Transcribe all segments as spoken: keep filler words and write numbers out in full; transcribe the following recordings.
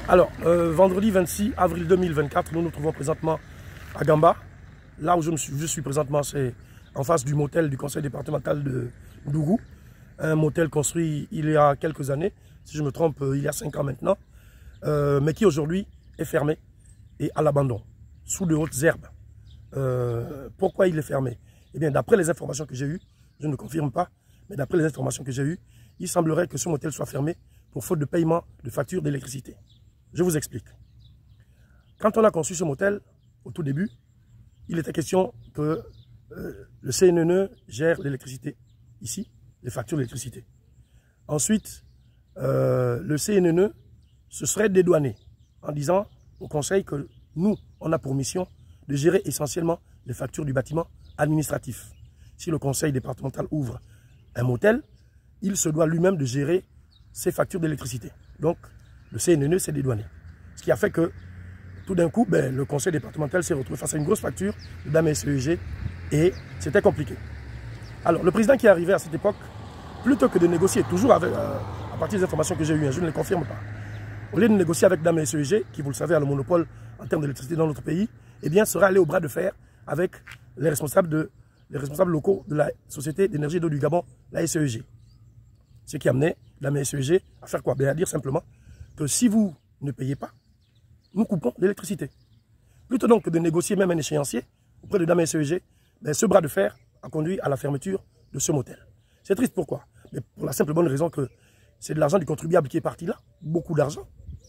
Alors, euh, vendredi vingt-six avril deux mille vingt-quatre, nous nous trouvons présentement à Gamba. Là où je, me suis, je suis présentement, c'est en face du motel du conseil départemental de Ndougou. Un motel construit il y a quelques années, si je me trompe, il y a cinq ans maintenant, euh, mais qui aujourd'hui est fermé et à l'abandon, sous de hautes herbes. Euh, pourquoi il est fermé? Eh bien, d'après les informations que j'ai eues, je ne confirme pas, mais d'après les informations que j'ai eues, il semblerait que ce motel soit fermé pour faute de paiement de facture d'électricité. Je vous explique. Quand on a conçu ce motel, au tout début, il était question que euh, le C N N E gère l'électricité ici, les factures d'électricité. Ensuite, euh, le C N N E se serait dédouané en disant au conseil que nous, on a pour mission de gérer essentiellement les factures du bâtiment administratif. Si le conseil départemental ouvre un motel, il se doit lui-même de gérer ses factures d'électricité. Donc, le C N N E s'est dédouané. Ce qui a fait que, tout d'un coup, ben, le conseil départemental s'est retrouvé face à une grosse facture de D A M et S E G et c'était compliqué. Alors, le président qui est arrivé à cette époque, plutôt que de négocier, toujours avec, euh, à partir des informations que j'ai eues, hein, je ne les confirme pas, au lieu de négocier avec D A M et S E G, qui, vous le savez, a le monopole en termes d'électricité dans notre pays, eh bien, sera allé au bras de fer avec les responsables, de, les responsables locaux de la Société d'énergie d'eau du Gabon, la S E G. Ce qui amenait D A M et S E G à faire quoi? Bien, à dire simplement que si vous ne payez pas, nous coupons l'électricité. Plutôt donc que de négocier même un échéancier auprès de D A M et S E G, ben, ce bras de fer a conduit à la fermeture de ce motel. C'est triste, pourquoi? Mais pour la simple bonne raison que c'est de l'argent du contribuable qui est parti là, beaucoup d'argent.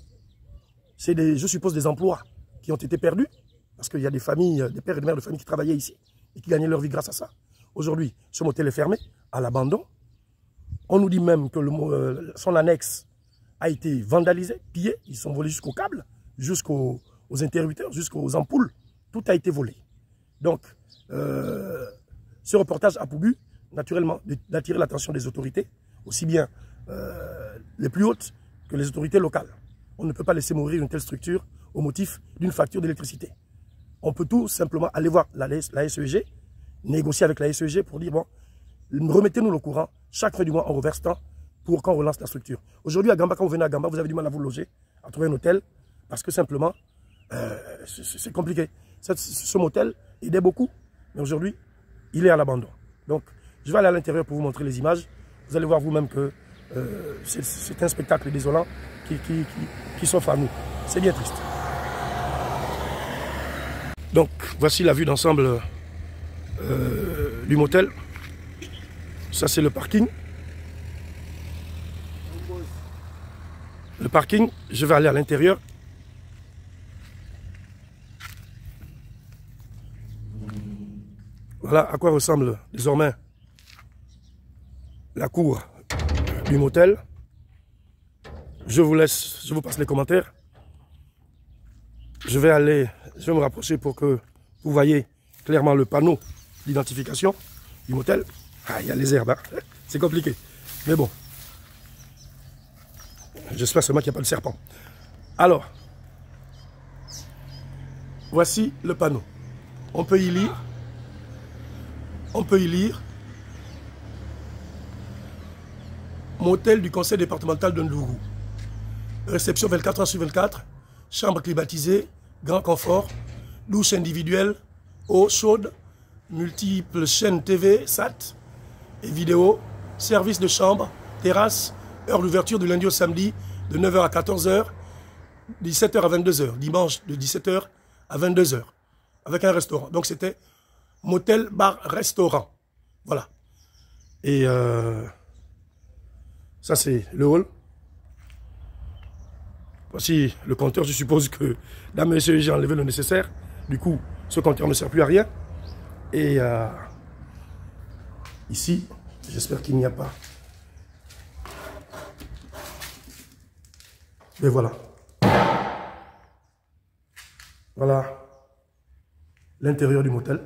C'est, je suppose, des emplois qui ont été perdus, parce qu'il y a des familles, des pères et des mères de famille qui travaillaient ici et qui gagnaient leur vie grâce à ça. Aujourd'hui, ce motel est fermé, à l'abandon. On nous dit même que le, euh, son annexe a été vandalisé, pillé, ils sont volés jusqu'au câble, jusqu'aux aux interrupteurs, jusqu'aux ampoules, tout a été volé. Donc, euh, ce reportage a pour but, naturellement, d'attirer l'attention des autorités, aussi bien euh, les plus hautes que les autorités locales. On ne peut pas laisser mourir une telle structure au motif d'une facture d'électricité. On peut tout simplement aller voir la, la S E G, négocier avec la S E G pour dire, bon, remettez-nous le courant, chaque fin du mois on reverse tant pour qu'on relance la structure. Aujourd'hui à Gamba, quand vous venez à Gamba, vous avez du mal à vous loger, à trouver un hôtel, parce que simplement, euh, c'est compliqué. Ce, ce motel aidait beaucoup, mais aujourd'hui, il est à l'abandon. Donc, je vais aller à l'intérieur pour vous montrer les images. Vous allez voir vous-même que euh, c'est un spectacle désolant qui, qui, qui, qui s'offre à nous. C'est bien triste. Donc, voici la vue d'ensemble euh, du motel. Ça, c'est le parking. Le parking, je vais aller à l'intérieur. Voilà à quoi ressemble désormais la cour du motel. Je vous laisse, je vous passe les commentaires. Je vais aller, je vais me rapprocher pour que vous voyez clairement le panneau d'identification du motel. Ah, il y a les herbes, hein? C'est compliqué. Mais bon. J'espère seulement qu'il n'y a pas de serpent. Alors, voici le panneau. On peut y lire. On peut y lire. Motel du conseil départemental de Ndougou. Réception vingt-quatre heures sur vingt-quatre. Chambre climatisée. Grand confort. Douche individuelle. Eau chaude. Multiples chaînes T V, S A T et vidéo. Service de chambre. Terrasse. Heure d'ouverture du lundi au samedi de neuf heures à quatorze heures, dix-sept heures à vingt-deux heures, dimanche de dix-sept heures à vingt-deux heures, avec un restaurant. Donc c'était motel, bar, restaurant. Voilà. Et euh, ça c'est le hall. Voici le compteur, je suppose que D A M et S E G a enlevé le nécessaire. Du coup, ce compteur ne sert plus à rien. Et euh, ici, j'espère qu'il n'y a pas. Et voilà. Voilà l'intérieur du motel.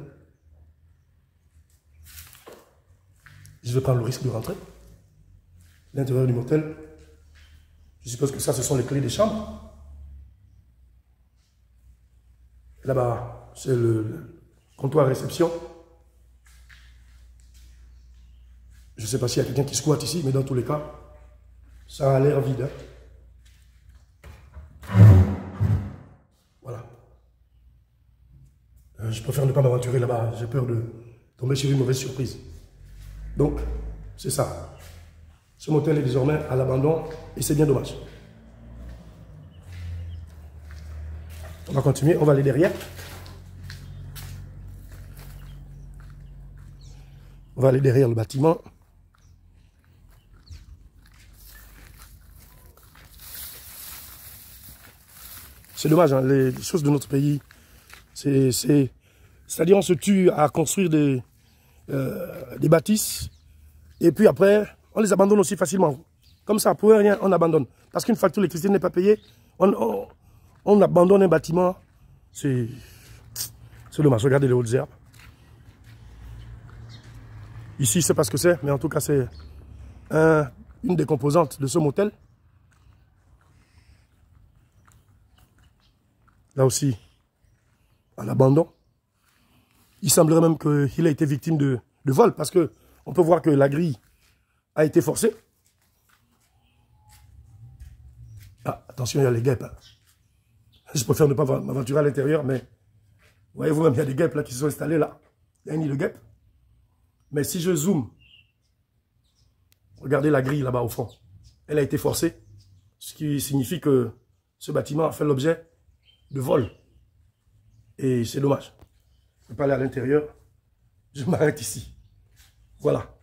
Je vais prendre le risque de rentrer. L'intérieur du motel. Je suppose que ça, ce sont les clés des chambres. Là-bas, c'est le comptoir réception. Je ne sais pas s'il y a quelqu'un qui squatte ici, mais dans tous les cas, ça a l'air vide. Hein. Euh, je préfère ne pas m'aventurer là-bas. J'ai peur de tomber sur une mauvaise surprise. Donc, c'est ça. Ce motel est désormais à l'abandon et c'est bien dommage. On va continuer, on va aller derrière. On va aller derrière le bâtiment. C'est dommage, hein, les, les choses de notre pays, c'est, c'est, c'est-à-dire on se tue à construire des, euh, des bâtisses et puis après, on les abandonne aussi facilement. Comme ça, pour rien, on abandonne. Parce qu'une facture d'électricité n'est pas payée, on, on, on abandonne un bâtiment. C'est dommage, regardez les hautes herbes. Ici, je ne sais pas ce que c'est, mais en tout cas, c'est un, une des composantes de ce motel. Là aussi, à l'abandon. Il semblerait même qu'il a été victime de, de vol, parce que on peut voir que la grille a été forcée. Ah, attention, il y a les guêpes. Hein. Je préfère ne pas m'aventurer à l'intérieur, mais voyez-vous même, il y a des guêpes là qui se sont installées là. Il y a un nid de guêpes. Mais si je zoome, regardez la grille là-bas au fond. Elle a été forcée, ce qui signifie que ce bâtiment a fait l'objet de vol. Et c'est dommage. Je ne peux pas aller à l'intérieur. Je m'arrête ici. Voilà.